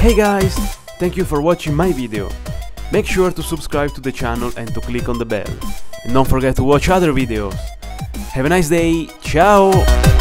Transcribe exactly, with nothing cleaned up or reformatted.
Hey guys, thank you for watching my video. Make sure to subscribe to the channel and to click on the bell. And don't forget to watch other videos. Have a nice day, ciao!